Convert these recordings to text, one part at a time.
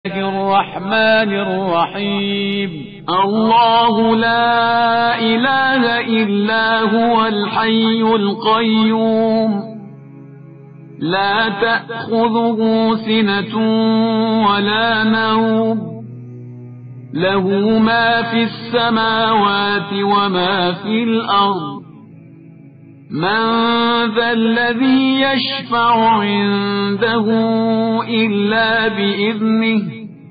الرحمن الرحيم الله لا إله إلا هو الحي القيوم لا تأخذه سنة ولا نوم له ما في السماوات وما في الأرض من ذا الذي يشفع عنده إلا بإذنه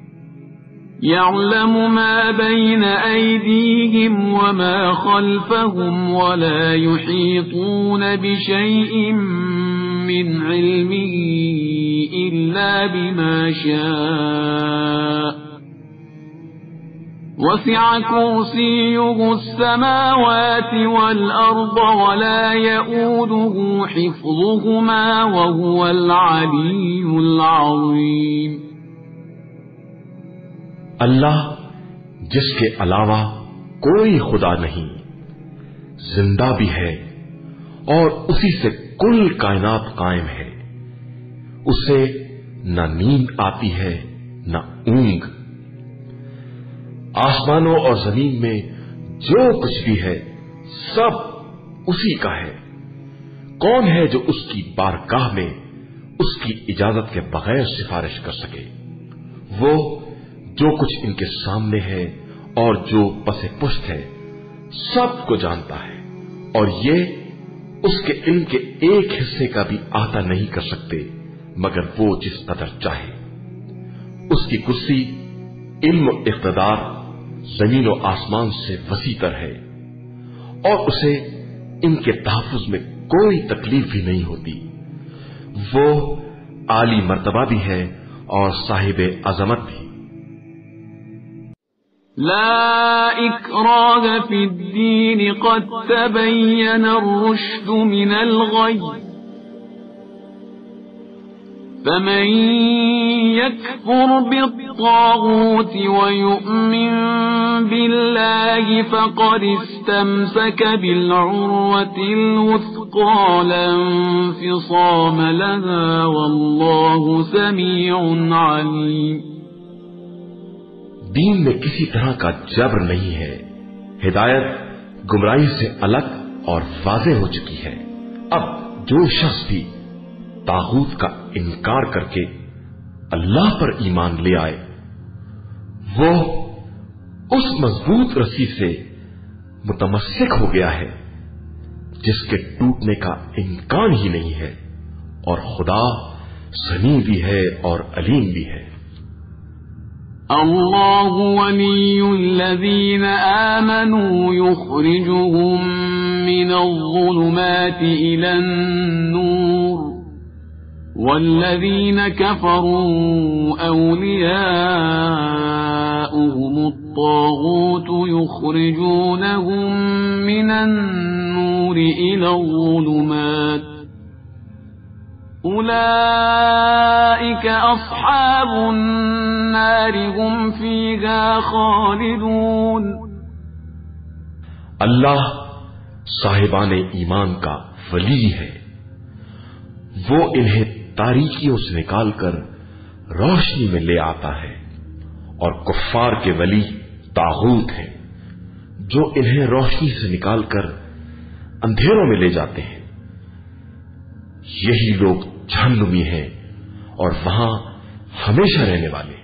يعلم ما بين أيديهم وما خلفهم ولا يحيطون بشيء من علمه إلا بما شاء وسع كرسيه السماوات والأرض ولا يؤوده حفظهما وهو العلي العظيم اللہ جس کے علاوہ کوئی خدا نہیں، زندہ بھی ہے اور اسی سے کل کائنات قائم ہے، اسے نہ نیند آتی ہے نہ اونگ۔ آسمانوں اور زمین میں جو کچھ بھی ہے سب اسی کا ہے۔ کون ہے جو اس کی بارگاہ میں اس کی اجازت کے بغیر سفارش کر سکے؟ وہ جو کچھ ان کے سامنے ہے اور جو پس پشت ہے سب کو جانتا ہے، اور یہ اس کے علم کے ایک حصے کا بھی احاطہ نہیں کر سکتے مگر وہ جس قدر چاہے۔ اس کی کرسی علم و اقتدار زمین و آسمان سے وسیع تر ہے، اور اسے ان کے تحفظ میں کوئی تکلیف بھی نہیں ہوتی۔ وہ عالی مرتبہ بھی ہے اور صاحب عظمت بھی۔ لا إكراه في الدين قد تبين الرشد من الغي فمن يكفر بالطاغوت ويؤمن بالله فقد استمسك بالعروة الوثقى لا انفصام لها والله سميع عليم۔ دین میں کسی طرح کا جبر نہیں ہے، ہدایت گمراہی سے الگ اور واضح ہو چکی ہے۔ اب جو شخص بھی طاغوت کا انکار کر کے اللہ پر ایمان لے آئے وہ اس مضبوط رسی سے متمسک ہو گیا ہے جس کے ٹوٹنے کا امکان ہی نہیں ہے، اور خدا سمیع بھی ہے اور علیم بھی ہے۔ اللہ ولی الذین آمنوا یخرجهم من الظلمات إلى النور والذین كفروا أولیاؤهم الطاغوت یخرجونهم من النور إلى الظلمات أولئك أصحاب النار هم فيها خالدون۔ اللہ صاحبان ایمان کا ولی ہے، وہ انہیں تاریکیوں سے نکال کر روشنی میں لے آتا ہے، اور کفار کے ولی طاغوت ہیں جو انہیں روشنی سے نکال کر اندھیروں میں لے جاتے ہیں۔ یہی لوگ جہنمی ہیں اور وہاں ہمیشہ رہنے والے۔